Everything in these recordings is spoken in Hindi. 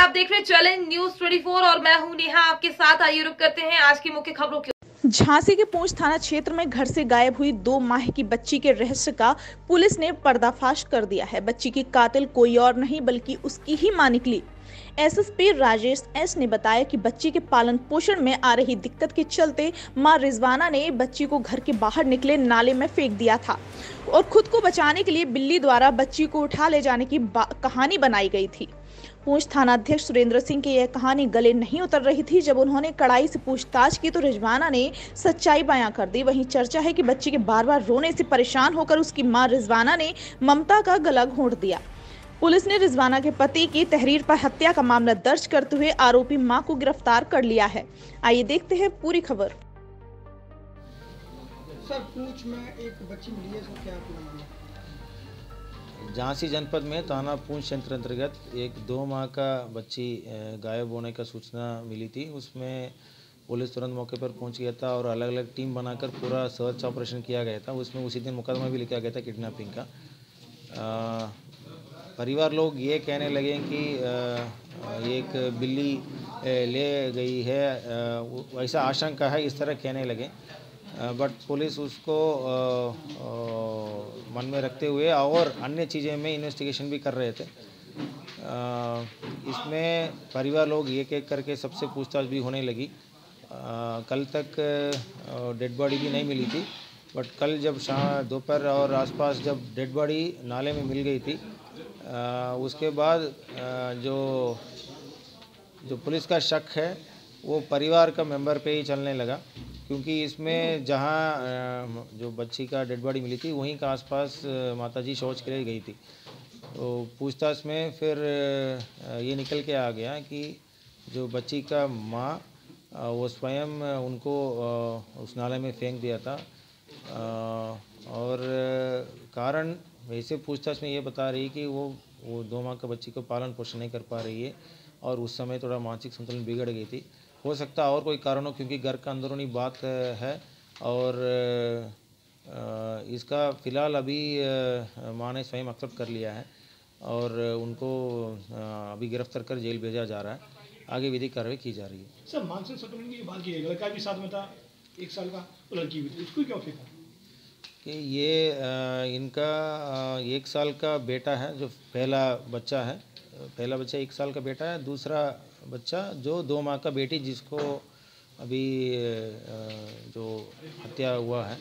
आप देख रहे हैं चैलेंज न्यूज 24 और मैं हूं नेहा आपके साथ। आइए रुक करते हैं आज की मुख्य खबरों की। झांसी के पूंछ थाना क्षेत्र में घर से गायब हुई 2 माह की बच्ची के रहस्य का पुलिस ने पर्दाफाश कर दिया है। बच्ची की कातिल कोई और नहीं बल्कि उसकी ही मां निकली। एसएसपी राजेश एस ने बताया कि बच्ची के पालन पोषण में आ रही दिक्कत के चलते मां रिजवाना ने बच्ची को घर के बाहर निकले नाले में फेंक दिया था और खुद को बचाने के लिए बिल्ली द्वारा बच्ची को उठा ले जाने की कहानी बनाई गई थी। पूंछ थानाध्यक्ष सुरेंद्र सिंह की यह कहानी गले नहीं उतर रही थी। जब उन्होंने कड़ाई से पूछताछ की तो रिजवाना ने सच्चाई बयां कर दी। वहीं चर्चा है कि बच्ची के बार-बार रोने से परेशान होकर उसकी मां रिजवाना ने ममता का गला घोंट दिया। पुलिस ने रिजवाना के पति की तहरीर पर हत्या का मामला दर्ज करते हुए आरोपी मां को गिरफ्तार कर लिया है। आइए देखते हैं पूरी खबर। सर, पूंछ में एक बच्ची मिली है, सर क्या पूरा मामला? झांसी जनपद में थाना पूंछ क्षेत्र अंतर्गत एक 2 माह का बच्ची गायब होने का सूचना मिली थी। उसमें पुलिस तुरंत मौके पर पहुंच गया था और अलग अलग टीम बनाकर पूरा सर्च ऑपरेशन किया गया था। उसमें उसी दिन मुकदमा भी लिखा गया था किडनैपिंग का। परिवार लोग ये कहने लगे कि एक बिल्ली ले गई है, ऐसा आशंका है, इस तरह कहने लगे। बट पुलिस उसको मन में रखते हुए और अन्य चीज़ें में इन्वेस्टिगेशन भी कर रहे थे। इसमें परिवार लोग एक एक करके सबसे पूछताछ भी होने लगी। कल तक डेड बॉडी भी नहीं मिली थी, बट कल जब शाम दोपहर और आसपास जब डेड बॉडी नाले में मिल गई थी, उसके बाद जो पुलिस का शक है वो परिवार का मेंबर पे ही चलने लगा, क्योंकि इसमें जहां जो बच्ची का डेड बॉडी मिली थी वहीं का आसपास माताजी शौच के लिए गई थी। तो पूछताछ में फिर ये निकल के आ गया कि जो बच्ची का माँ वो स्वयं उनको उस नाले में फेंक दिया था। और कारण वैसे पूछताछ में ये बता रही कि वो 2 माह का बच्ची को पालन पोषण नहीं कर पा रही है और उस समय थोड़ा मानसिक संतुलन बिगड़ गई थी। हो सकता है और कोई कारण हो, क्योंकि घर का अंदरूनी बात है। और इसका फ़िलहाल अभी मां ने स्वयं एक्सेप्ट कर लिया है और उनको अभी गिरफ्तार कर जेल भेजा जा रहा है। आगे विधिक कार्रवाई की जा रही है। सर, मानसिक संतुलन की बात की है, लड़का भी साथ में था 1 साल का, लड़की भी थी, उसको क्यों फेंका? कि ये इनका 1 साल का बेटा है, जो पहला बच्चा 1 साल का बेटा है। दूसरा बच्चा जो 2 माह का बेटी, जिसको अभी जो हत्या हुआ है,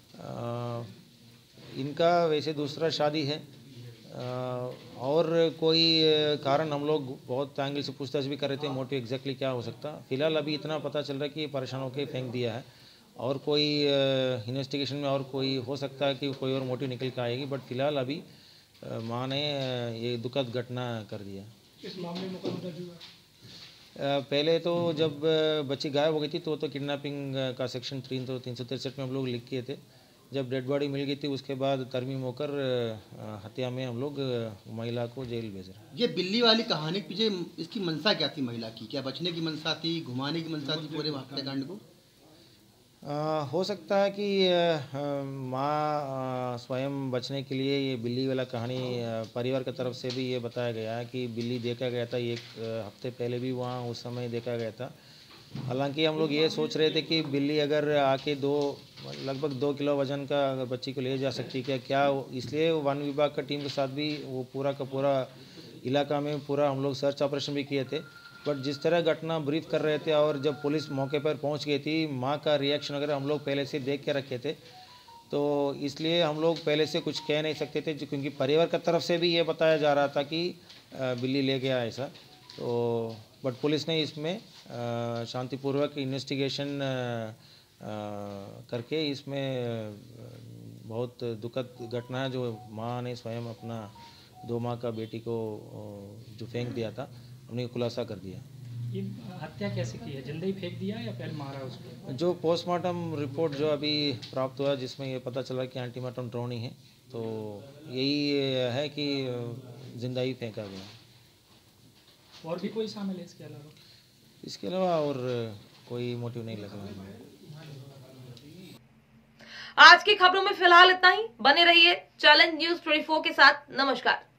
इनका वैसे दूसरा शादी है। और कोई कारण हम लोग बहुत एंगल से पूछताछ भी कर रहे थे, मोटिव एग्जैक्टली क्या हो सकता। फिलहाल अभी इतना पता चल रहा है कि परेशान होकर फेंक दिया है और कोई इन्वेस्टिगेशन में और कोई हो सकता है कि कोई और मोटिव निकल के आएगी। बट फिलहाल अभी मां ने ये दुखद घटना कर दिया। इस मामले में मुकदमा दर्ज हुआ? पहले तो जब बच्ची गायब हो गई थी तो किडनैपिंग का सेक्शन 363 में हम लोग लिख किए थे। जब डेड बॉडी मिल गई थी उसके बाद तरमीम होकर हत्या में हम लोग महिला को जेल भेज रहे हैं। ये बिल्ली वाली कहानी के पीछे इसकी मंशा क्या थी महिला की? क्या बचने की मंशा थी, घुमाने की मंशा थी पूरे हत्याकांड को? हो सकता है कि माँ स्वयं बचने के लिए ये बिल्ली वाला कहानी परिवार की तरफ से भी ये बताया गया है कि बिल्ली देखा गया था 1 हफ्ते पहले भी वहाँ उस समय देखा गया था। हालांकि हम लोग ये सोच रहे थे कि बिल्ली अगर आके लगभग 2 किलो वजन का अगर बच्ची को ले जा सकती है क्या, इसलिए वन विभाग का टीम के साथ भी वो पूरा का पूरा इलाका में पूरा हम लोग सर्च ऑपरेशन भी किए थे। बट जिस तरह घटना ब्रीफ कर रहे थे और जब पुलिस मौके पर पहुंच गई थी, मां का रिएक्शन वगैरह हम लोग पहले से देख के रखे थे, तो इसलिए हम लोग पहले से कुछ कह नहीं सकते थे, क्योंकि परिवार की तरफ से भी ये बताया जा रहा था कि बिल्ली ले गया ऐसा। तो बट पुलिस ने इसमें शांतिपूर्वक इन्वेस्टिगेशन करके इसमें बहुत दुखद घटना है, जो मां ने स्वयं अपना 2 माह का बेटी को जो फेंक दिया था, हमने खुलासा कर दिया। ये हत्या कैसे की है? जिंदा ही फेंक दिया या पहले मारा उसको? जो पोस्टमार्टम रिपोर्ट जो अभी प्राप्त हुआ, जिसमें ये पता चला कि एंटीमार्टम ड्रोनी है, तो यही है कि जिंदा ही फेंका गया। और भी कोई शामिल है इसके अलावा? इसके अलावा और कोई मोटिव नहीं लग रहा। आज की खबरों में फिलहाल इतना ही। बने रहिए चैलेंज न्यूज 24 के साथ। नमस्कार।